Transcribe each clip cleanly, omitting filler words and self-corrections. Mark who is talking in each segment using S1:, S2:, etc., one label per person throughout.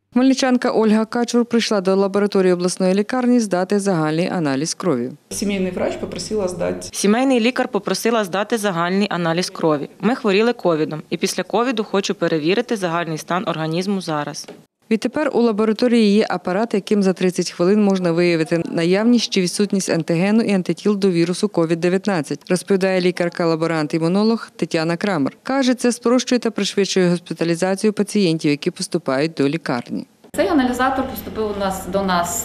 S1: Хмельничанка Ольга Качур прийшла до лабораторії обласної лікарні здати загальний аналіз крові.
S2: Сімейний лікар попросила здати загальний аналіз крові. Ми хворіли ковідом і після ковіду хочу перевірити загальний стан організму зараз.
S1: Відтепер у лабораторії є апарат, яким за 30 хвилин можна виявити наявність чи відсутність антигену і антитіл до вірусу COVID-19, розповідає лікарка-лаборант-імунолог Тетяна Крамер. Каже, це спрощує та пришвидшує госпіталізацію пацієнтів, які поступають до лікарні.
S3: Цей аналізатор поступив до нас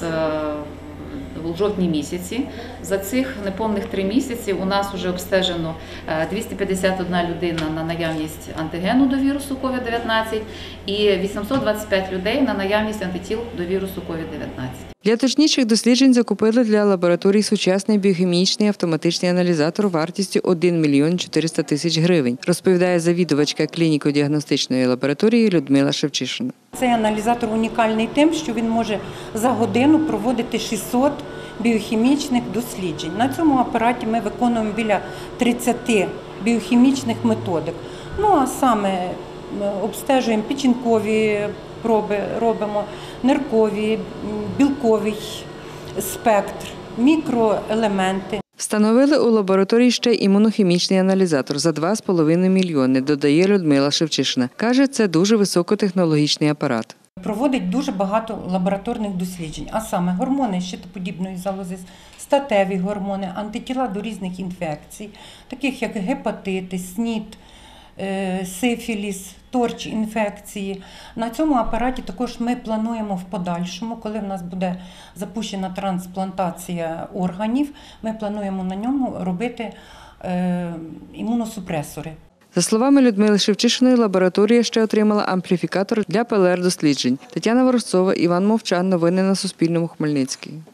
S3: у жовтні місяці. За цих неповних 3 місяці у нас вже обстежено 251 людина на наявність антигену до вірусу COVID-19 і 825 людей на наявність антитіл до вірусу COVID-19.
S1: Для точніших досліджень закупили для лабораторій сучасний біохімічний автоматичний аналізатор вартістю 1 мільйон 400 тисяч гривень, розповідає завідувачка клініко-діагностичної лабораторії Людмила Шевчишина.
S4: Цей аналізатор унікальний тим, що він може за годину проводити 600 біохімічних досліджень. На цьому апараті ми виконуємо біля 30 біохімічних методик. Ну а саме обстежуємо печінкові проби, робимо ниркові, білковий спектр, мікроелементи.
S1: Встановили у лабораторії ще й імунохімічний аналізатор за 2,5 мільйони, додає Людмила Шевчишина. Каже, це дуже високотехнологічний апарат.
S4: Проводить дуже багато лабораторних досліджень, а саме гормони щитоподібної залози, статеві гормони, антитіла до різних інфекцій, таких як гепатити, СНІД, сифіліс, торч-інфекції. На цьому апараті також ми плануємо в подальшому, коли в нас буде запущена трансплантація органів, ми плануємо на ньому робити імуносупресори.
S1: За словами Людмили Шевчишиної, лабораторія ще отримала ампліфікатор для ПЛР-досліджень. Тетяна Ворожцова, Іван Мовчан. Новини на Суспільному. Хмельницький.